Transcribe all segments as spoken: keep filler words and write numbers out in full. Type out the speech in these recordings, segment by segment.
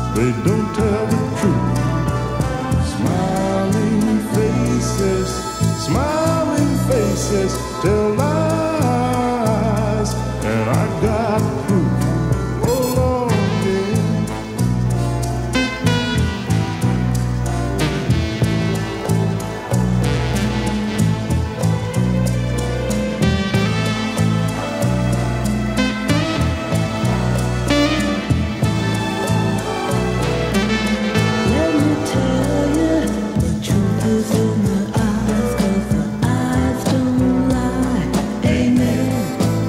they don't tell the truth. Smiling faces, smiling faces tell lies, and I got proof. Oh Lord, yeah. Let me tell you, the truth is in the eyes, 'cause the eyes don't lie. Amen.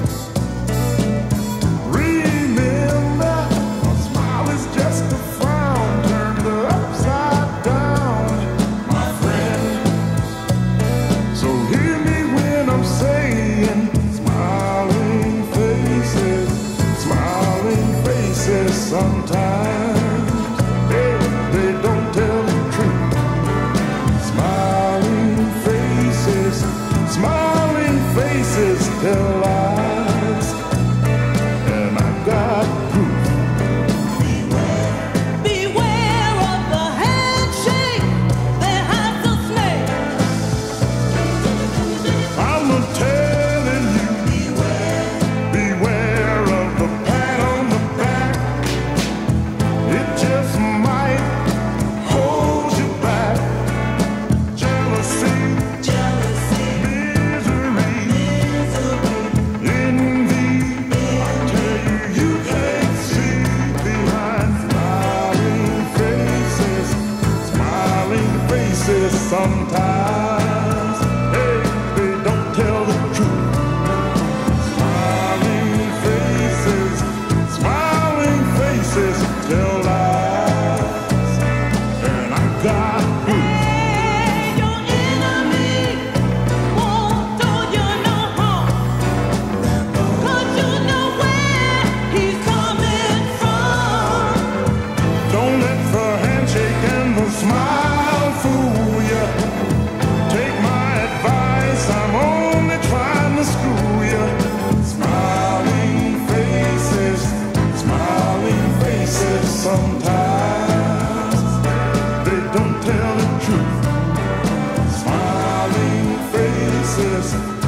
Remember, a smile is just a frown turned upside down, my friend. So hear me when I'm saying, smiling faces, smiling faces sometimes, they, they don't tell the truth. Smiling faces, smiling faces tell lies, and I got proof. Beware of the handshake that hides a snake. I'm a telling you, beware, beware of the pat on the back. It just might hold you back. Jealousy, Jealousy, misery, misery, envy. I tell you, you can't see behind smiling faces, smiling faces sometimes. Hey, they don't tell the truth. Smiling faces, smiling faces tell lies, and I got proof. Hey, your enemy won't do you no harm, 'cause you know where he's coming from. Don't let the handshake and the smile fool you. Take my advice, I'm only trying to screw you. Smiling faces, smiling faces sometimes, they don't tell the truth. Smiling faces,